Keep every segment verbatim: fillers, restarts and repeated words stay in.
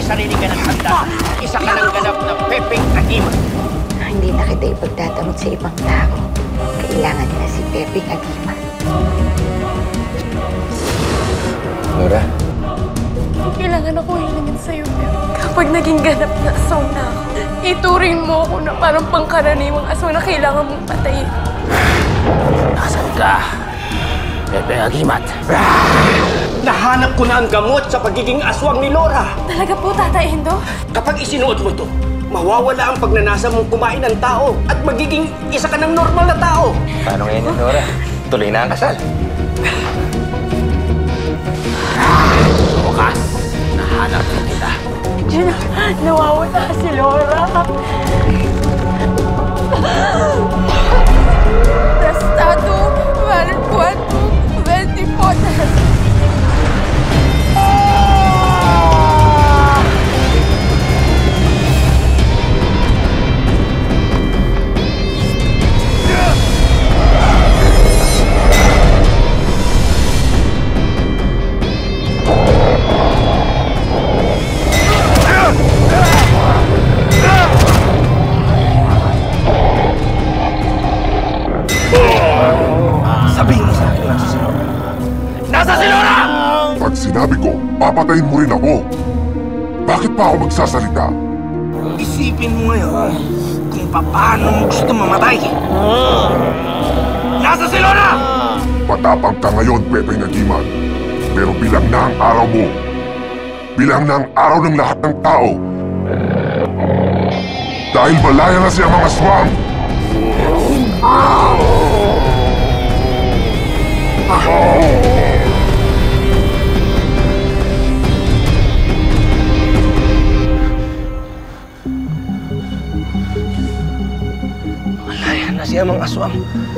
sarili ka ng handa. Isa ka ng ganap na Pepeng Agimat. Hindi na kita ipagdadamot sa ibang tao. Kailangan nila si Pepeng Agimat. Laura? Kailangan ako hilingin sa'yo, Pep. Kapag naging ganap na aswang na ako, ituring mo ako na parang pangkaraniwang aswang na kailangan mong patayin. Nasaan ka? Pepeng Agimat. Ah! Nahanap ko na ang gamot sa pagiging aswang ni Laura. Talaga po, Tatay Endo? Kapag isinuot mo to, mawawala ang pagnanasa mong kumain ng tao at magiging isa ka ng normal na tao. Paano ngayon yan, Laura? Tuloy na ang kasal. Sa wakas, nahanap ko kita. Diyan na, nawawala si Laura. Prestado, Valpuato, Ventipotas. Sabihin mo sa akin, nasa si Laura. Nasa si Laura! Pag sinabi ko, papatayin mo rin ako. Bakit pa ako magsasalita? Isipin mo ngayon kung paano mo gusto mamatay. Nasa si Laura! Matapang ka ngayon, Pepeng Agimat. Pero bilang na ang araw mo. Bilang na ang araw ng lahat ng tao. Dahil malaya na siya mga aswang. Malaya na siya mga aswang.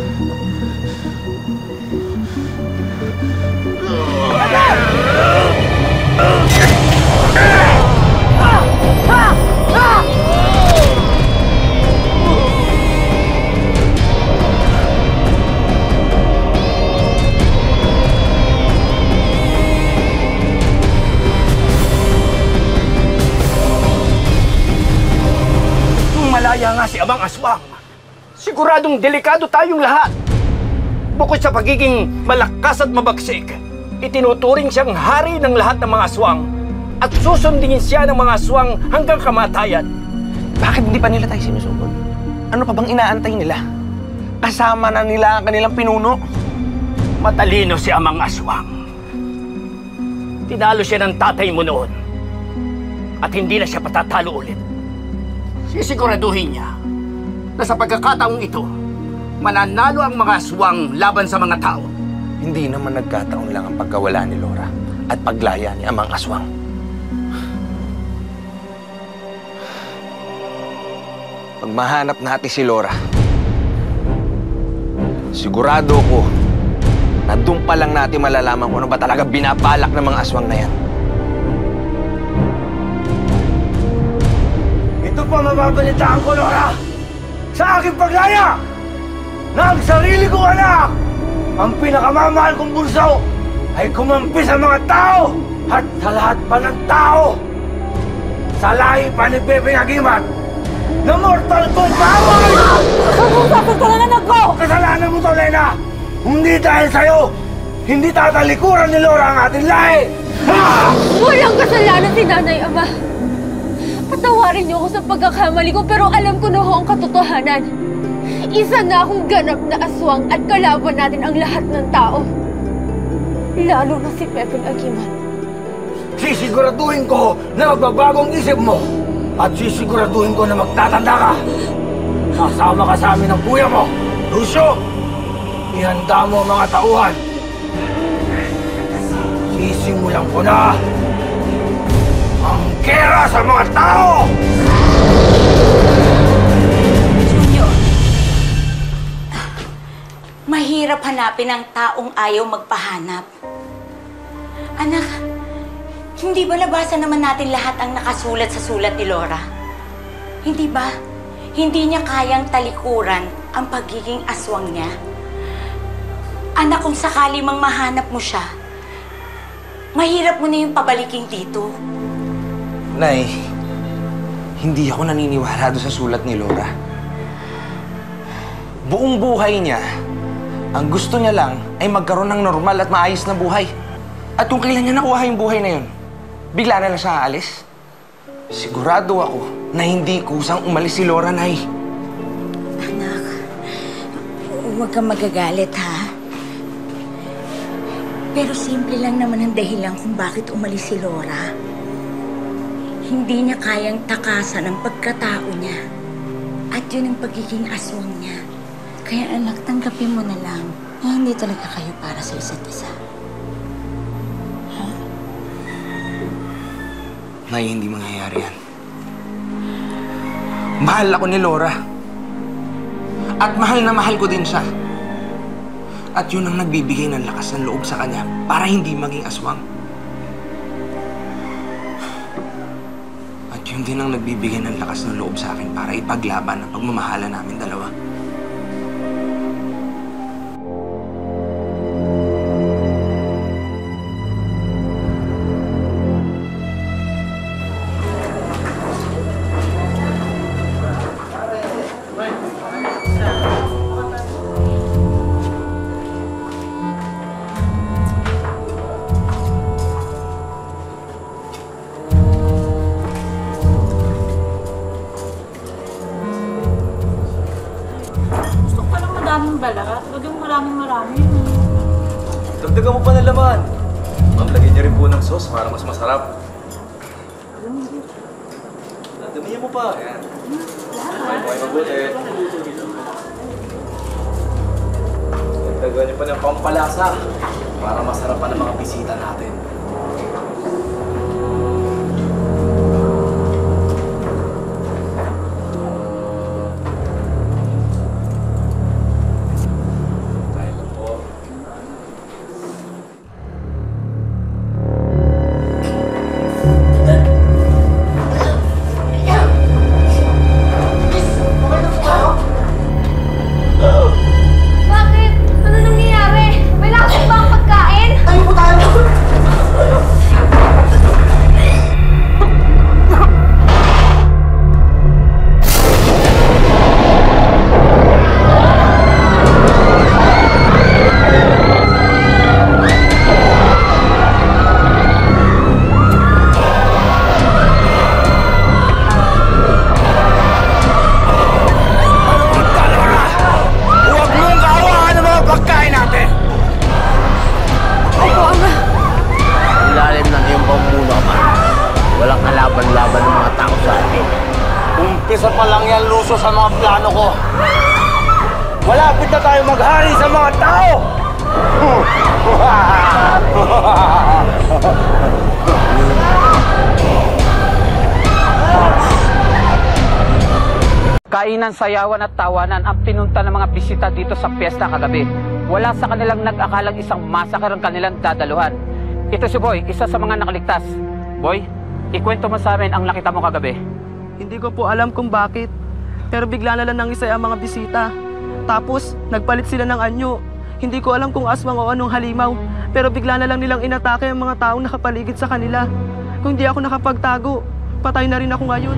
Malaya nga si Amang Aswang. Siguradong delikado tayong lahat. Bukod sa pagiging malakas at mabagsik, itinuturing siyang hari ng lahat ng mga aswang at susundin siya ng mga aswang hanggang kamatayan. Bakit hindi pa nila tayo sinusugod? Ano pa bang inaantay nila? Kasama na nila ang kanilang pinuno. Matalino si Amang Aswang. Tinalo siya ng tatay mo noon at hindi na siya patatalo ulit. Sisiguraduhin niya na sa pagkakataong ito, mananalo ang mga aswang laban sa mga tao. Hindi naman nagkataon lang ang pagkawala ni Laura at paglaya ni Amang Aswang. Pag mahanap natin si Laura, sigurado ko na doon pa lang natin malalaman kung ano ba talaga binabalak ng mga aswang na yan. Ito pa mababalitaan ko, Laura! Sa aking paglaya! Na ang sarili kong anak, ang pinakamamahal kong bunso, ay kumampi sa mga tao at sa lahat pa ng tao. Sa lahi pa ni Pepeng Agimat, na mortal kombat! Kapag ka na anak ko! Kasalanan mo to, Lena! Hindi dahil sa'yo, hindi tatalikuran ni Laura ang ating lahi! Ha! Walang kasalanan si Nanay Ama. Patawarin niyo ako sa pagkakamali ko, pero alam ko na ho ang katotohanan. Isa na akong ganap na aswang at kalaban natin ang lahat ng tao. Lalo na si Pepeng Agimat. Sisiguraduhin ko na magbabagong isip mo at sisiguraduhin ko na magtatanda ka. Kasama ka sa amin ng kuya mo, Lucio. Ihanda mo ang mga tauhan. Sisimulan ko na ang gera sa mga tao! Junior, mahirap hanapin ang taong ayaw magpahanap. Anak, hindi ba labasan naman natin lahat ang nakasulat sa sulat ni Laura? Hindi ba? Hindi niya kayang talikuran ang pagiging aswang niya. Anak, kung sakali mang mahanap mo siya, mahirap mo na yung pabaliking dito. Nay, hindi ako naniniwala doon sa sulat ni Laura. Buong buhay niya, ang gusto niya lang ay magkaroon ng normal at maayos na buhay. At kung kailan niya nakuha yung buhay na yun, bigla na lang siya aalis. Sigurado ako na hindi kusang umalis si Laura, Nay. Anak, huwag kang magagalit, ha? Pero simple lang naman ang dahilan kung bakit umalis si Laura. Hindi niya kayang takasan ang pagkatao niya. At yun ang pagiging aswang niya. Kaya anak, tanggapin mo na lang na hindi talaga kayo para sa isa't isa. Ha? Nay, hindi mangyayari yan. Mahal ako ni Laura. At mahal na mahal ko din siya. At yun ang nagbibigay ng lakas ng loob sa kanya para hindi maging aswang. At yun din ang nagbibigay ng lakas ng loob sa akin para ipaglaban ang pagmamahala namin dalawa. Maraming balat. Huwag yung maraming marami. Dagdagan mo pa ng laman. Ma'am, lagyan niyo rin po ng sauce para mas masarap. Damihan mo pa. Ayan. Kumain mo kayo mabuti. Dagdagan niyo pa ng pampalasa para masarap pa ng mga bisita natin. Bakit? Ano nangyayari? May lakot ba ang pagkain? Tayo po tayo! Huwag mong kaawaan ang mga pagkain natin! Opo, Ama. Ilalim ng iyong pamumuno, Ama. Walang kalaban-laban ng mga tao sa atin. Umpisa pa lang yan, luso sa mga plano ko. Malapit na tayo maghari sa mga tao! Kainan, sayawan at tawanan ang pinunta ng mga bisita dito sa piyesta kagabi. Wala sa kanilang nag-akalang isang massacre ang kanilang dadaluhan. Ito si Boy, isa sa mga nakaligtas. Boy, ikwento mo sa amin ang nakita mo kagabi. Hindi ko po alam kung bakit. Pero bigla na lang nangisay ang mga bisita. Tapos, nagpalit sila ng anyo. Hindi ko alam kung aswang o anong halimaw. Pero bigla na lang nilang inatake ang mga taong nakapaligid sa kanila. Kung di ako nakapagtago, patay na rin ako ngayon.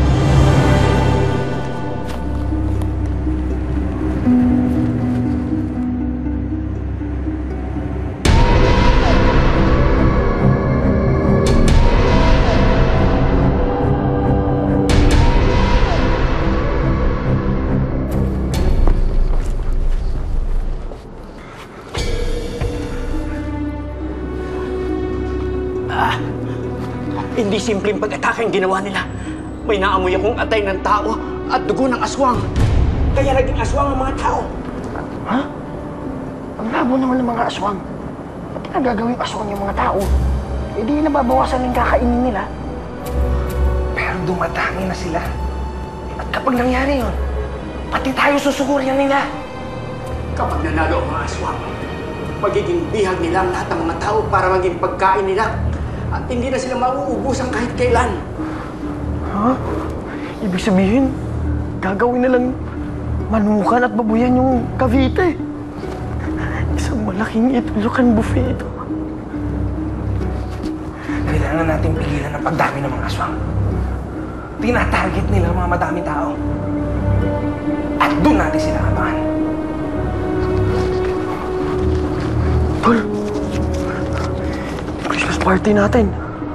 Hindi simpleng pag-atake ang ginawa nila. May naamoy akong atay ng tao at dugo ng aswang. Kaya naging aswang ang mga tao. Ha? Ang labo naman ng mga aswang. Ba't nagagawing aswang yung mga tao? E di nababawasan yung kakainin nila. Pero dumadami na sila. At kapag nangyari yun, pati tayo susukuryan nila. Kapag nanalo ang mga aswang, magiging bihag nila ang lahat ng mga tao para maging pagkain nila. At hindi na sila mauubusan kahit kailan. Ha? Ibig sabihin, gagawin na lang manukan at babuyan yung Cavite. Isang malaking itulukan buffet ito. Kailangan Kailangan natin pigilan ang pagdami ng mga aswang. Tina-target nila ang mga madaming tao. At doon natin sila abangan. Tol! Christmas party natin.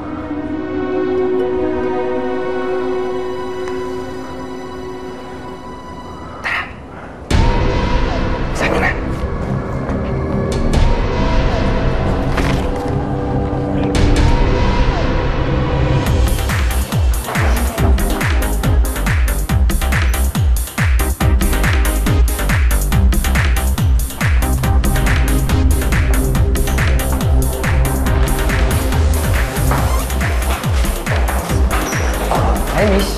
Hi, miss.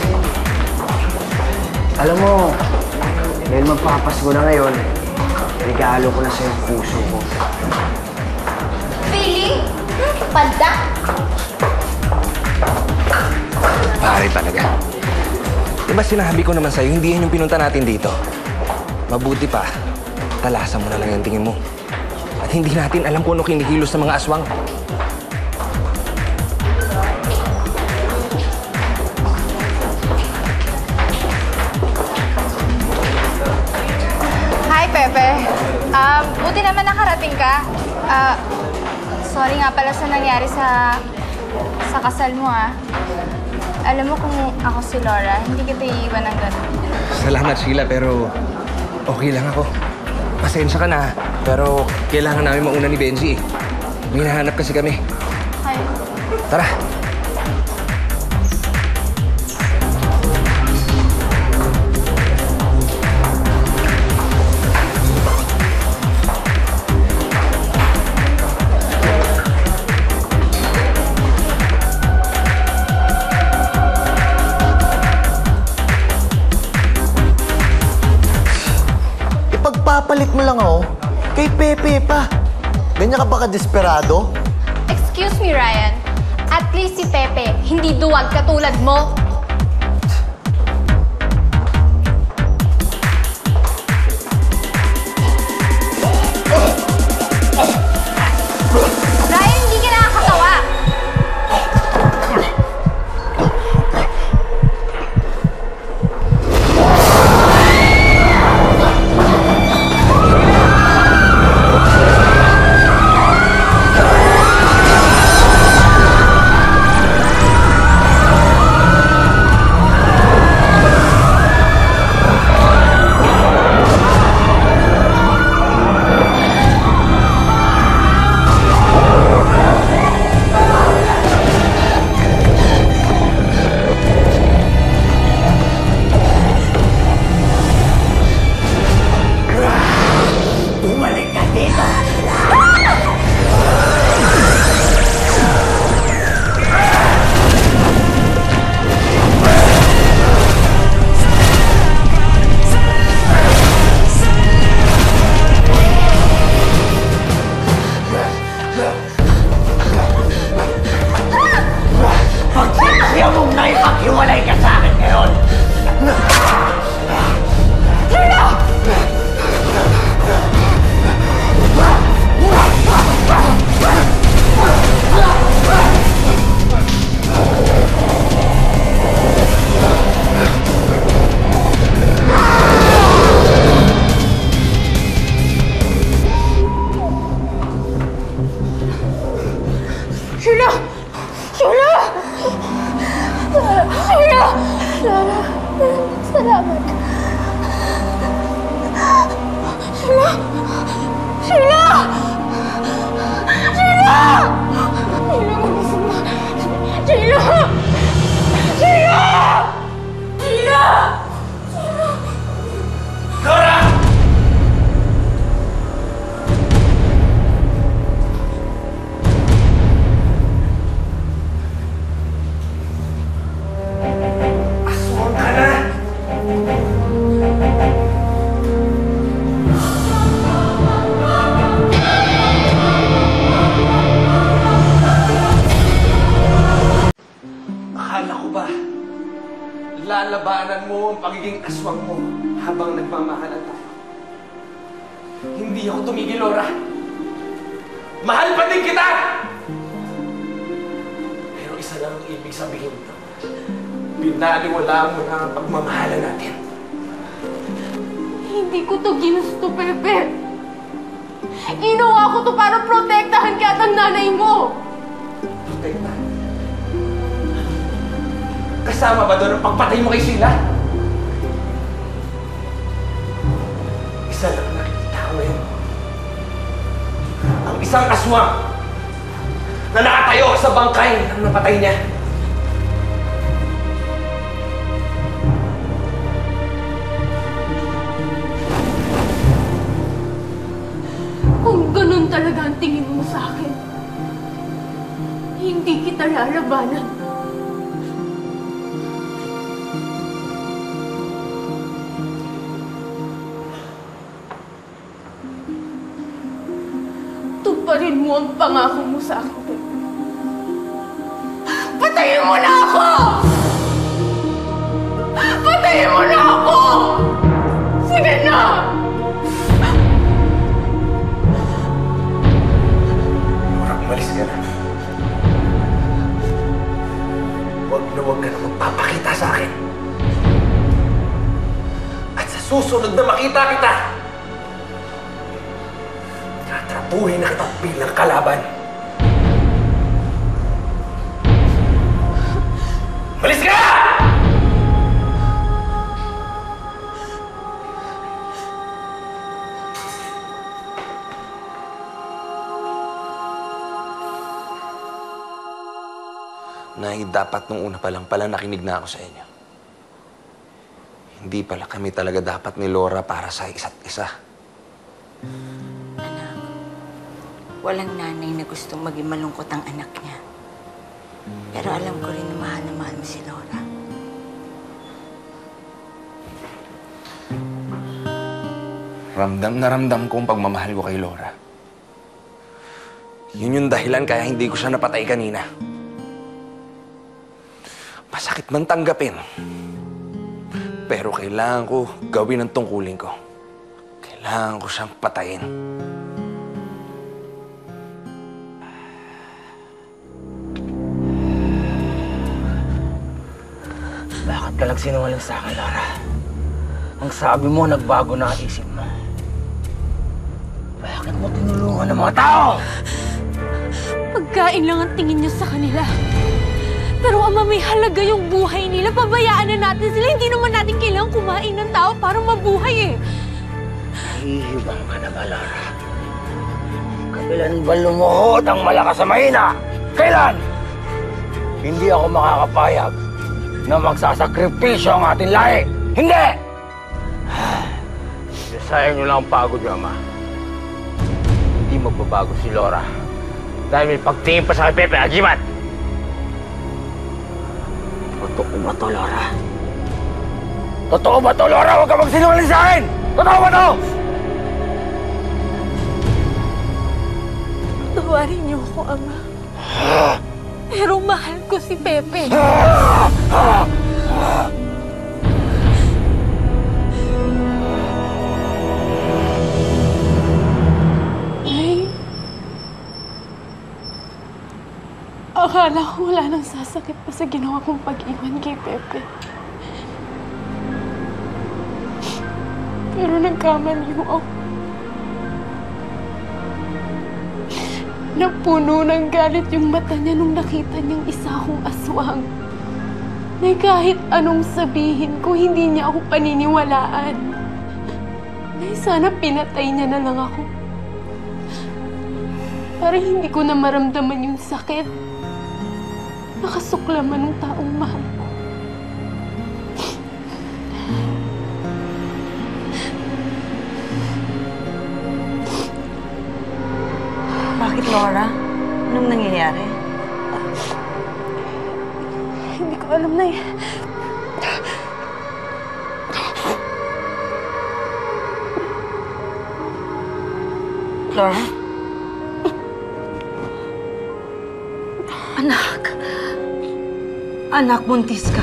Alam mo, dahil magpapasko na ngayon, regalo ko na sa'yo ang puso ko. Feeling? Panda? Pare talaga. Diba sinabi ko naman sa'yo, hindi yan yung pinunta natin dito. Mabuti pa, talasan mo na lang yung tingin mo. At hindi natin alam kung ano kinikilos ng mga aswang. Hi, Pepe. Um, buti naman nakarating ka. Ah, sorry nga pala sa nangyari sa sa kasal mo, ah. Alam mo kung ako si Laura, hindi kita iiwan ng gano'n. Salamat, Sheila, pero okay lang ako. Pasensya ka na, pero kailangan namin mauna ni Benji. May hinahanap kasi kami. Hi. Tara! Papalit mo lang ako kay Pepe pa. Ganyan ka ba ka-desperado? Excuse me, Ryan. At least si Pepe, hindi duwag katulad mo. Ryan, hindi ka nakakatawa. Sheila! Sheila! Sheila! Lara, salamat. Sheila! Sheila! Sheila! Sheila, magising mo. Sheila! Sheila! Sheila! Laura! Akala ko ba, lalabanan mo ang pagiging aswang mo habang nagmamahalan tayo? Hindi ako tumigil, Laura. Mahal pa din kita! Pero lang ang ibig sabihin nito. Binaliwala mo na ang pagmamahalan natin. Hindi ko to ginusto, Pepe. Ginawa ko to para protektahan ka at ang nanay mo. Protektahan? Kasama ba doon ang pagpatay mo kay Sheila? Isa lang ang nakikita ko ngayon. Ang isang aswang na nakatayo sa bangkay ng napatay niya. Kung ganun talaga ang tingin mo sa akin, hindi kita lalabanan. Tuparin mo ang pangako mo sa akin, Pepe. Patayin mo na ako! Patayin mo na ako! Sige na! Umalis ka na. Huwag na huwag ka na magpapakita sa akin. At sa susunod na makita kita, tatrapuhin na kita bilang kalaban. Umalis ka! Nay, dapat nung una pa lang pala nakinig na ako sa inyo. Hindi pala kami talaga dapat ni Laura para sa isa't isa. Anak, walang nanay na gustong maging malungkot ang anak niya. Pero alam ko rin na mahal na mahal mo si Laura. Ramdam na ramdam ko ang pagmamahal ko kay Laura. Yun yung dahilan kaya hindi ko siya napatay kanina. Masakit man tanggapin. Pero kailangan ko gawin ang tungkulin ko. Kailangan ko siyang patayin. Bakit ka nagsinungaling sa akin, Laura? Ang sabi mo, nagbago na ang isip mo. Bakit mo tinulungan ng mga tao? Pagkain lang ang tingin niyo sa kanila. Pero ama, may halaga yung buhay nila. Pabayaan na natin sila. Hindi naman natin kailangang kumain ng tao para mabuhay eh. Hihibang ka na ba, Laura? Kailan ba lumuhod ang malakas sa mahina? Kailan? Hindi ako makakapayag na magsasakripisyo ang ating lahi. Hindi! Sayang nyo lang ang pagod niyo, Ama. Hindi magbabago si Laura dahil may pagtingin pa sa kay Pepe Agimat. Totoo ba to, Laura? Totoo ba to, Laura? Huwag ka magsinungaling sa akin! Totoo ba to? Tawarin niyo ako, Ama. Pero mahal ko si Pepe. Nay, akala ko wala nang sasakit pa sa ginawa kong pag-iwan kay Pepe. Pero nagkamali ako. Napuno ng galit yung mata niya nung nakita niyang isa akong aswang. Na kahit anong sabihin ko, hindi niya ako paniniwalaan. Nay, sana pinatay niya na lang ako. Para hindi ko na maramdaman yung sakit. Nakasuklaman ng taong mahal ko. Bakit, Laura? Anong nangyayari? Hindi ko alam, Nay. Laura? Anak. Anak, buntis ka.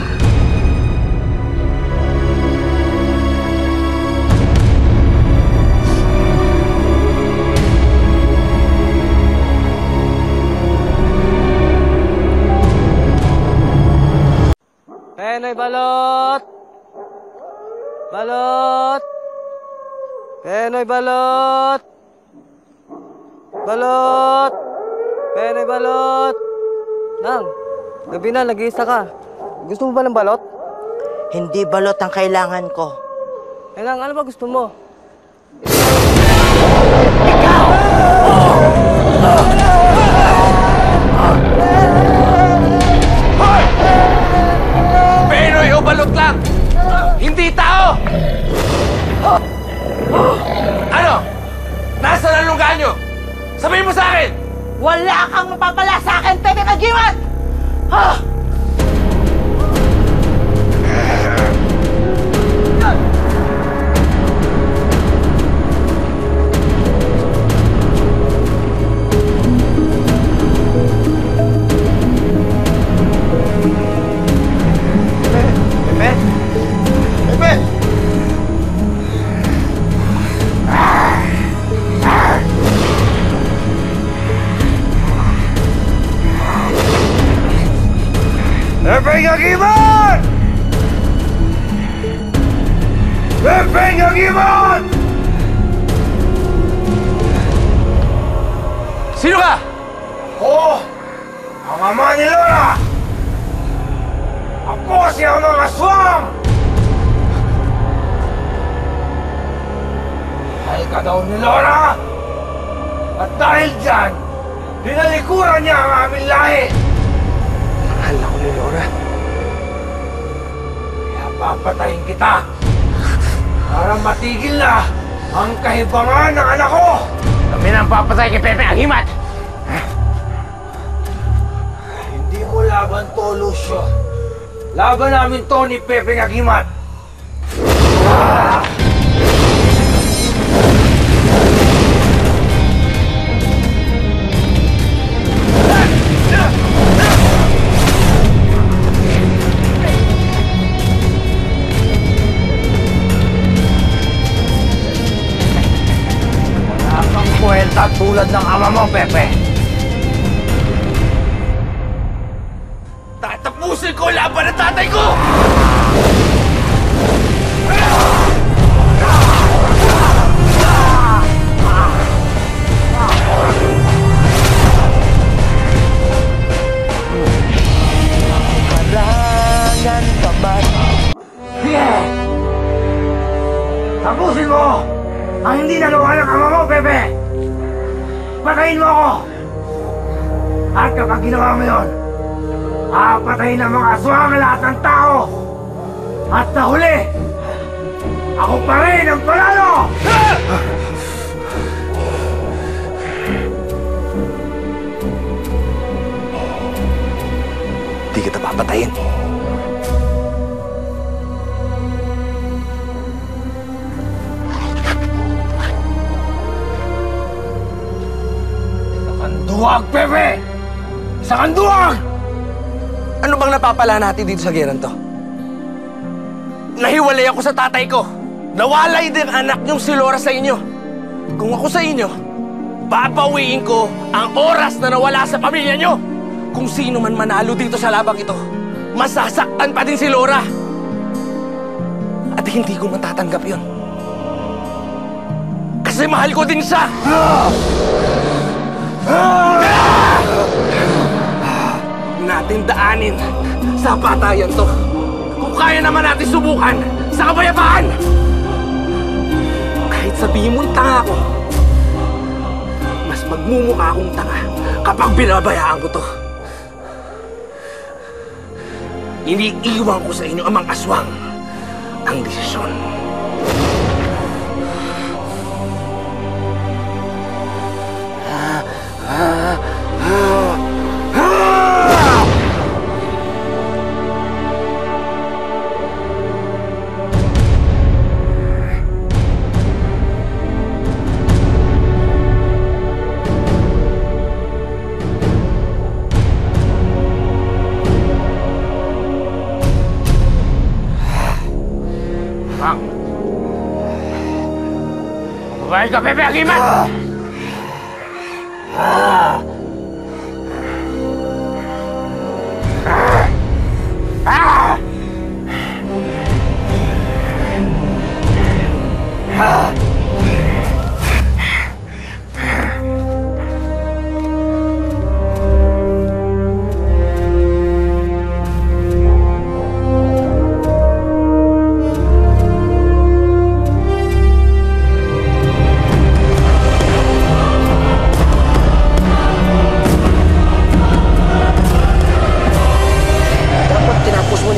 Penoy balot! Balot! Penoy balot! Balot! Penoy balot! Nang, gabi na, nag-iisa ka. Gusto mo ba ng balot? Hindi balot ang kailangan ko. Eh Nang, ano ba gusto mo? Penoy o balot lang! Hindi tao! Ano? Nasaan ang lungga nyo? Sabihin mo sa akin! Wala kang mapapala sa akin, Pepe Magiwan! Ha? Pepe Gagiman! Pepe Gagiman! Sino ka? Ako, ang ama ni Lola! Ako si Amang Aswang! Ay ka daw ni Lola! At dahil dyan, dinalikuran niya ang aming lahi! Mahal ako ni Laura. Kaya papatayin kita para matigil na ang kahibangan ng anak ko! Kami na ang papatay kay Pepe Agimat! Hindi mo laban to, Lucio. Laban namin to ni Pepe Agimat. Ah! Kwenta tulad ng ama mo, Pepe. Tatapusin ko laban ng tatay ko! Karangan pa ba? Sige! Tapusin mo ang hindi nagawa ng ama mo, Pepe! Patayin mo ako! At kapag ginawa mo yun, papatayin ng mga aswang ang lahat ng tao! At nahuli, ako pa rin ang panalo! Di kita papatayin. Duwag, Pepe! Isa kang duwag! Ano bang napapala natin dito sa gerang to? Nahiwalay ako sa tatay ko. Nawalay din ang anak niyong si Laura sa inyo. Kung ako sa inyo, babawiin ko ang oras na nawala sa pamilya niyo. Kung sino man manalo dito sa labang ito, masasaktan pa din si Laura. At hindi ko matatanggap yun. Kasi mahal ko din siya. Natin daanin sa patayan to. Kung kaya naman natin subukan sa kapayapaan. Kahit sabihin mong tanga ko, mas magmumukha akong tanga kapag binabayaan ko to. Iniiwan ko sa inyo ang mga aswang ang desisyon. Ah, ah, ah, ah! Bang! Babae ka, Pepe Agimat! Ah! Ah! Ah!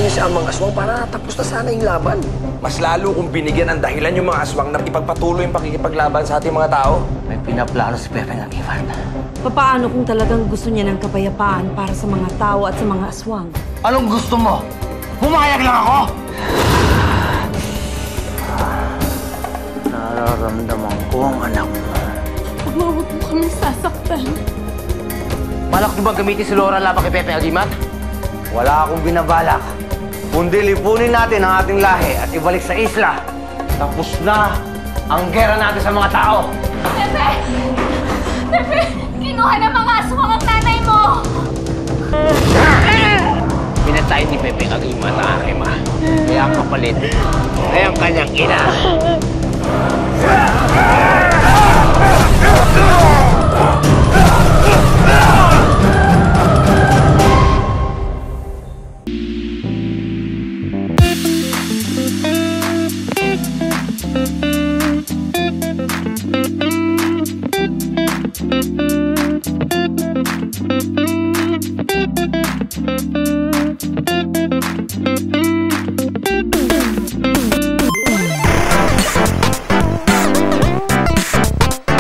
niya si Amang Aswang para tapos na sana yung laban. Mas lalo kung binigyan ng dahilan yung mga aswang na ipagpatuloy yung pakikipaglaban sa ating mga tao. May pinaplano si Pepe ng Ivan. Papaano kung talagang gusto niya ng kapayapaan para sa mga tao at sa mga aswang? Anong gusto mo? Pumayag lang ako! Nararamdaman ko ang anak mo. Huwag mo kami sasaktan. Balak niyo ba gamitin si Laura laban kay Pepe Agimat? Wala akong binabalak. Kundi lipunin natin ang ating lahi at ibalik sa isla. Tapos na ang gera natin sa mga tao. Pepe! Pepe! Kinuha ng mga aswang ang nanay mo! Pinatay ni Pepe Agimat ang aking ma. Kaya ang kapalit ay ang kanyang ina. Ah!